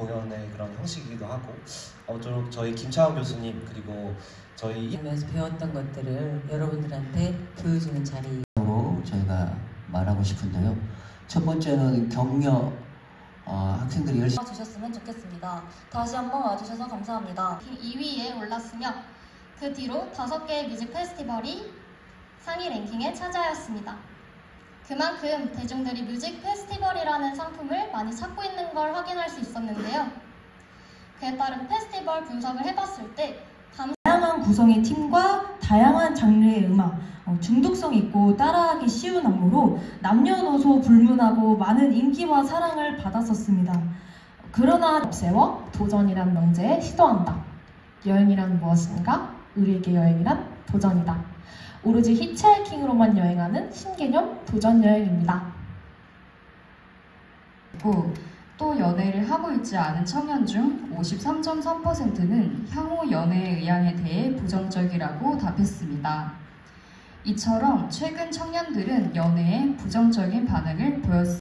공연의 그런 형식이기도 하고 아무쪼록 저희 김차원 교수님 그리고 저희 하면서 배웠던 것들을 여러분들한테 보여주는 자리로 저희가 말하고 싶은데요. 첫 번째는 격려 학생들이 열심히 주셨으면 좋겠습니다. 다시 한번 와주셔서 감사합니다. 2위에 올랐으며 그 뒤로 5개의 뮤직 페스티벌이 상위 랭킹에 차지하였습니다. 그만큼 대중들이 뮤직 페스티벌이라는 상품을 많이 찾고 있는 걸 확인할 수 있었는데요. 그에 따른 페스티벌 분석을 해봤을 때 다양한 구성의 팀과 다양한 장르의 음악, 중독성 있고 따라하기 쉬운 안무로 남녀노소 불문하고 많은 인기와 사랑을 받았었습니다. 그러나 세워 도전이란 명제에 시도한다. 여행이란 무엇인가? 우리에게 여행이란 도전이다. 오로지 히치하이킹으로만 여행하는 신개념 도전 여행입니다. 또 연애를 하고 있지 않은 청년 중 53.3%는 향후 연애의 의향에 대해 부정적이라고 답했습니다. 이처럼 최근 청년들은 연애에 부정적인 반응을 보였습니다.